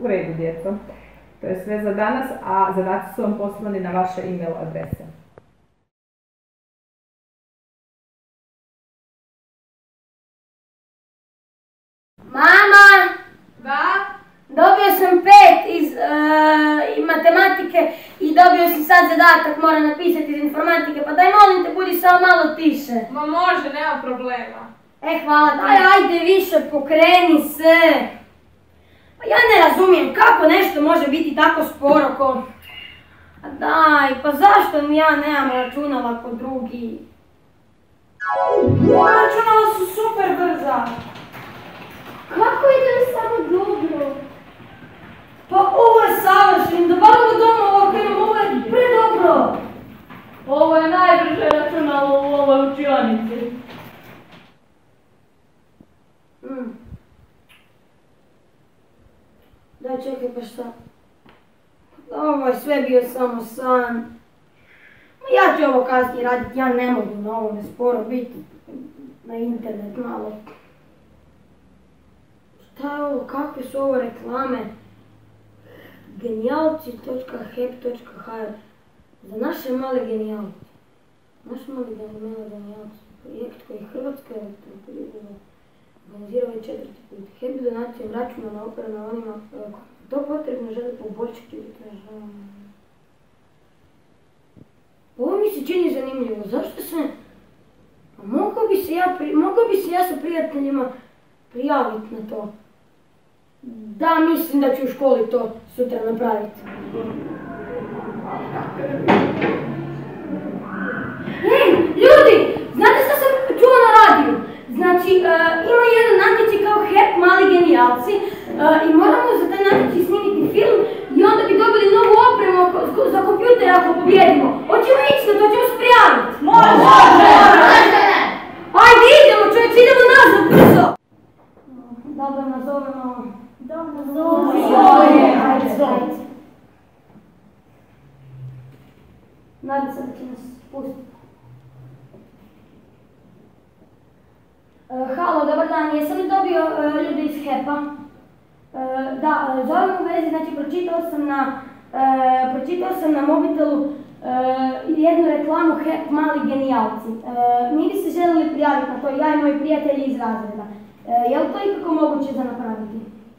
U redu, djeco. To je sve za danas, a zadaci su vam poslani na vaše e-mail adrese. Mama! Da? Dobio sam 5 iz matematike i dobio sam sad zadatak, moram napisati iz informatike, pa daj molim te, budi samo malo tiše. Ma može, nema problema. Hvala, daj ajde više, pokreni se. Pa ja ne razumijem kako nešto može biti tako sporo ko... A daj, pa zašto mi ja nemam računala ko drugi? Računala su super brza. Kako ide mi samo dobro? Pa ovo je savršen, da bar ovo doma ovako imam, ovo je predobro. Ovo je najbrže računalo u ovoj učionici. Daj čekaj, pa šta? Ovo je sve bio samo san. Ja ću ovo kasnije raditi, ja ne mogu na ovome sporo biti. Na internet malo. Šta je ovo, kakve su ovo reklame? Genijalci.hep.hr za naše male genijalci. Naši mali genijalci. Projekt koji je Hrvatska elektroprivreda organizira ovaj 4. put. HEP donacijom računa na operama onima to potrebno žele poboljšati uvjetno. Ovo mi se čini zanimljivo. Zašto se... Mogao bi se ja sa prijateljima prijaviti na to. Da, mislim da ću u školi to sutra napraviti. Hej, ljudi! Znate što sam čuo na radiju? Znači, ima jedan natječaj kao HEP mali genijalci i moramo za taj natječaj snimiti film i onda bi dobili novu opremu za kompjuter ako pobjedimo. Hoćemo ići na to, ćemo se prijaviti. Može! Ajde, idemo čovječ, idemo nazad, brzo! Da li nazovemo? Ajde. Nadam se da će nas pustiti. Halo, dobar dan, jesam li dobio ljudi iz HEP-a? Da, zovem u vezi, znači pročitao sam na mobitelu jednu reklamu HEP mali genijalci. Mi bi se želili prijaviti na to, ja i moji prijatelji iz razreda. Je li to ikako moguće za napraviti?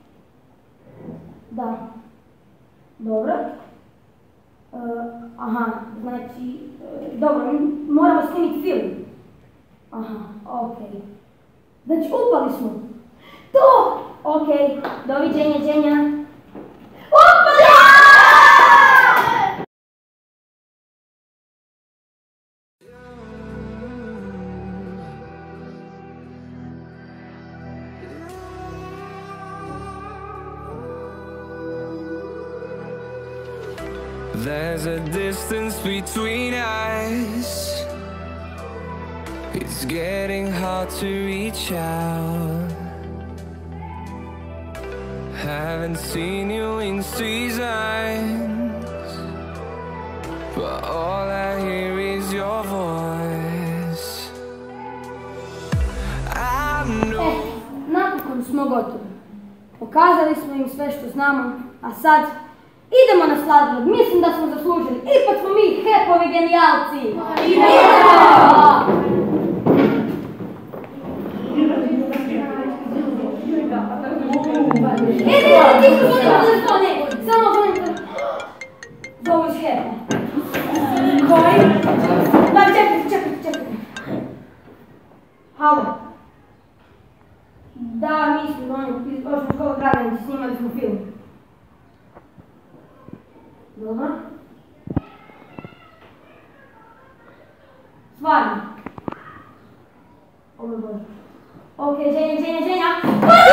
Da. Dobro. Aha, znači, dobro, moramo snimiti film. Aha, okej. Znači, upali smo. To! Okej, doviđenja, Đenja. Upali! There's a distance between us. It's getting hard to reach out. Haven't seen you in seasons, but all I hear is your voice. Napokon smo gotovi. Pokazali smo im sve što znamo, a sad idemo na sladoled. Mislim da smo zaslužili. Ipak smo mi HEP-ovi genijalci. Idemo! Samo volim to. Zovu iz HEP-a. Koji? Da, čekajte. Halo. Da, mi smo iz Osnovne škole Draganić, snimali smo film. Dobro. Stvarno. Ovo je Bože. Okej, Ženja.